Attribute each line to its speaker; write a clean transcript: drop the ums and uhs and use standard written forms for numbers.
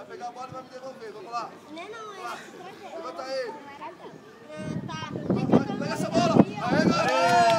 Speaker 1: Vai pegar a bola e vai me devolver. Vamos lá.
Speaker 2: Não,
Speaker 1: Levanta ele.
Speaker 2: tá.
Speaker 1: Pega essa bola. Aê, garoto!